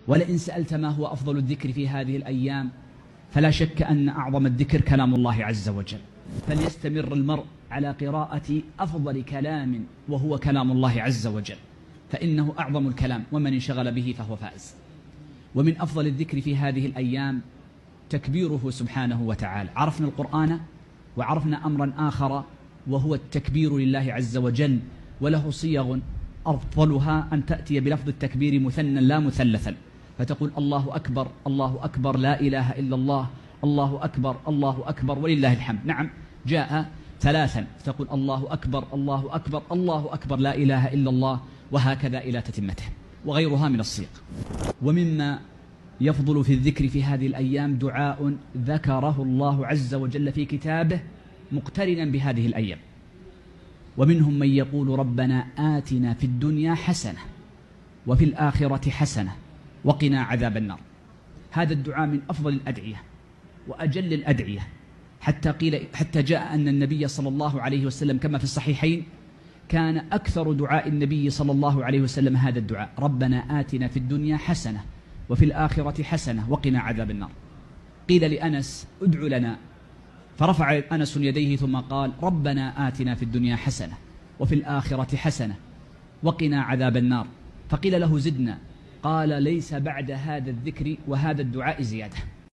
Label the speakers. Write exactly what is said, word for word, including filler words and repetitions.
Speaker 1: ولئن سألت ما هو أفضل الذكر في هذه الأيام فلا شك أن أعظم الذكر كلام الله عز وجل، فليستمر المرء على قراءة أفضل كلام وهو كلام الله عز وجل، فإنه أعظم الكلام ومن انشغل به فهو فائز. ومن أفضل الذكر في هذه الأيام تكبيره سبحانه وتعالى. عرفنا القرآن وعرفنا أمرا آخر وهو التكبير لله عز وجل، وله صيغ أفضلها أن تأتي بلفظ التكبير مثنى لا مثلثا، فتقول الله أكبر الله أكبر لا إله إلا الله الله أكبر الله أكبر ولله الحمد. نعم جاء ثلاثا، تقول الله أكبر الله أكبر الله أكبر لا إله إلا الله، وهكذا إلى تتمته، وغيرها من الصيغ. ومما يفضل في الذكر في هذه الأيام دعاء ذكره الله عز وجل في كتابه مقترنا بهذه الأيام، ومنهم من يقول ربنا آتنا في الدنيا حسنة وفي الآخرة حسنة وقنا عذاب النار. هذا الدعاء من أفضل الأدعية وأجل الأدعية، حتى قيل حتى جاء أن النبي صلى الله عليه وسلم كما في الصحيحين كان أكثر دعاء النبي صلى الله عليه وسلم هذا الدعاء: ربنا آتنا في الدنيا حسنة وفي الآخرة حسنة وقنا عذاب النار. قيل لأنس ادع لنا، فرفع أنس يديه ثم قال ربنا آتنا في الدنيا حسنة وفي الآخرة حسنة وقنا عذاب النار. فقيل له زدنا، قال ليس بعد هذا الذكر وهذا الدعاء زيادة.